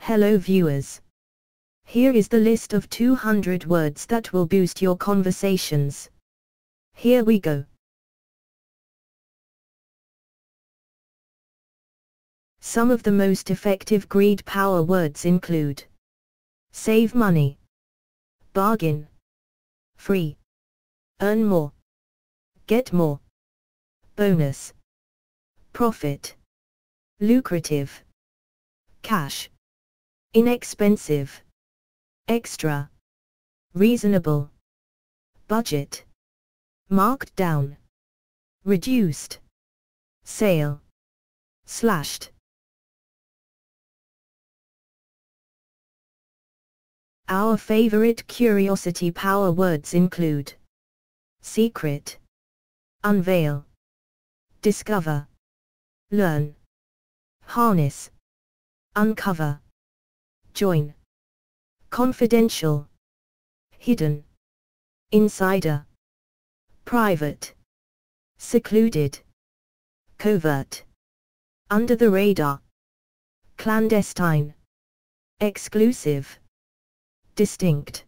Hello viewers. Here is the list of 200 words that will boost your conversations. Here we go. Some of the most effective greed power words include save money, bargain, free, earn more, get more, bonus, profit, lucrative, cash, inexpensive, extra, reasonable, budget, marked down, reduced, sale, slashed. Our favorite curiosity power words include secret, unveil, discover, learn, harness, uncover, join, confidential, hidden, insider, private, secluded, covert, under the radar, clandestine, exclusive, distinct.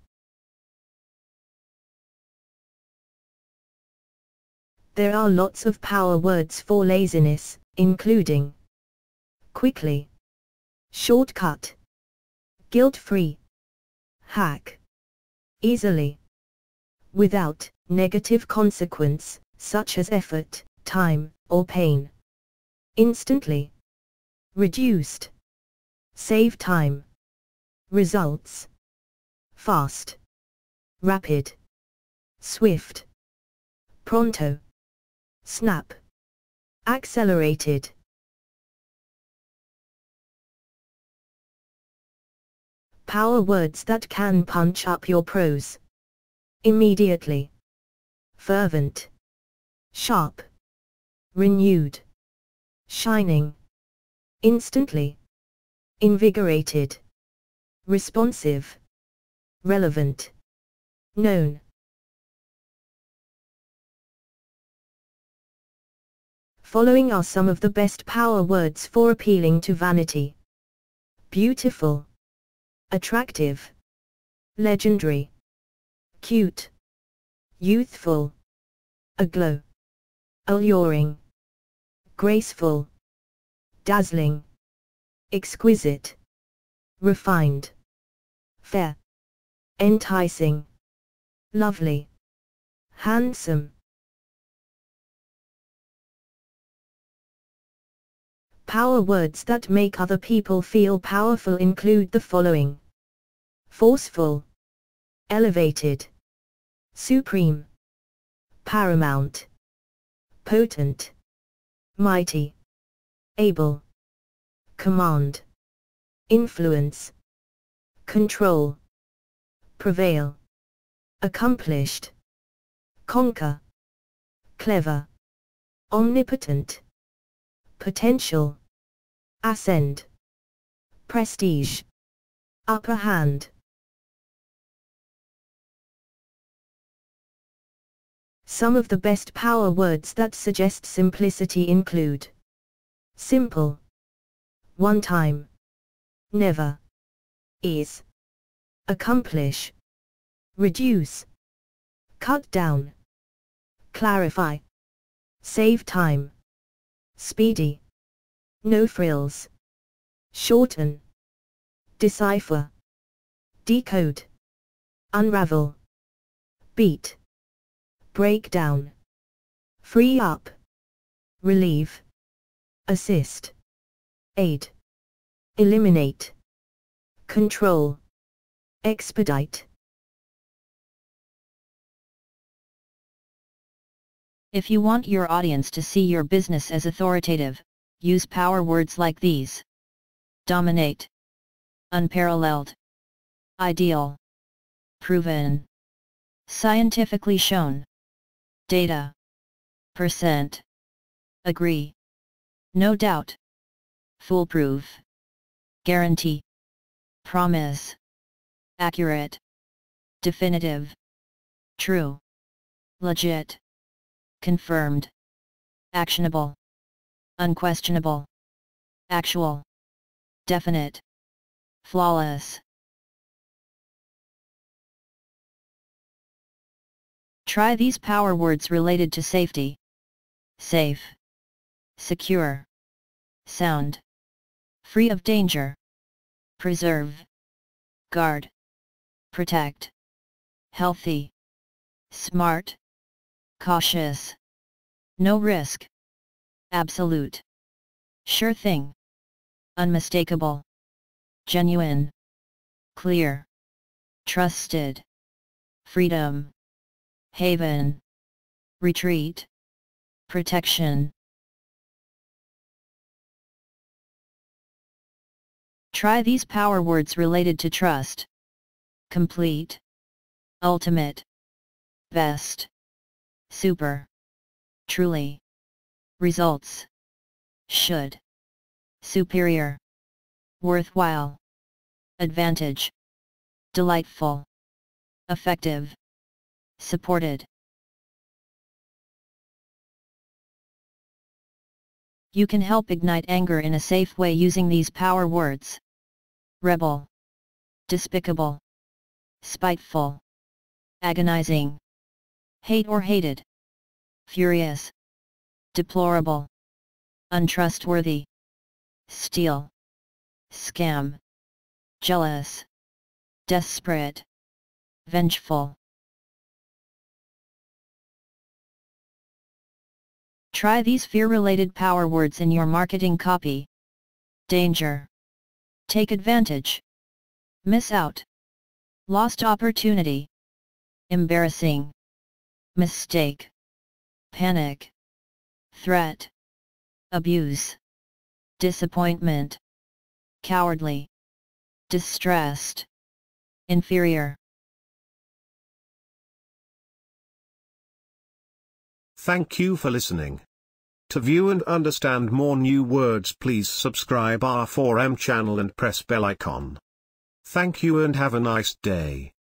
There are lots of power words for laziness, including quickly, shortcut, guilt-free, hack, easily, without negative consequence, such as effort, time, or pain, instantly, reduced, save time, results, fast, rapid, swift, pronto, snap, accelerated. Power words that can punch up your prose. Immediately, fervent, sharp, renewed, shining, instantly, invigorated, responsive, relevant, known. Following are some of the best power words for appealing to vanity. Beautiful, attractive, legendary, cute, youthful, aglow, alluring, graceful, dazzling, exquisite, refined, fair, enticing, lovely, handsome. Power words that make other people feel powerful include the following: forceful, elevated, supreme, paramount, potent, mighty, able, command, influence, control, prevail, accomplished, conquer, clever, omnipotent, potential, ascend, prestige, upper hand. Some of the best power words that suggest simplicity include simple, one time, never, ease, accomplish, reduce, cut down, clarify, save time, speedy, no frills, shorten, decipher, decode, unravel, beat, break down, free up, relieve, assist, aid, eliminate, control, expedite. If you want your audience to see your business as authoritative, use power words like these: dominate, unparalleled, ideal, proven, scientifically shown, data, percent, agree, no doubt, foolproof, guarantee, promise, accurate, definitive, true, legit, confirmed, actionable, unquestionable, actual, definite, flawless. Try these power words related to safety. Safe, secure, sound, free of danger, preserve, guard, protect, healthy, smart, cautious, no risk, absolute, sure thing, unmistakable, genuine, clear, trusted, freedom, haven, retreat, protection. Try these power words related to trust. Complete, ultimate, best, super, truly, results, should, superior, worthwhile, advantage, delightful, effective, supported. You can help ignite anger in a safe way using these power words. Rebel, despicable, spiteful, agonizing, hate or hated, furious, deplorable, untrustworthy, steal, scam, jealous, desperate, vengeful. Try these fear-related power words in your marketing copy. Danger, take advantage, miss out, lost opportunity, embarrassing, mistake, panic, threat, abuse, disappointment, cowardly, distressed, inferior. Thank you for listening. To view and understand more new words, please subscribe our 4M channel and press bell icon. Thank you and have a nice day.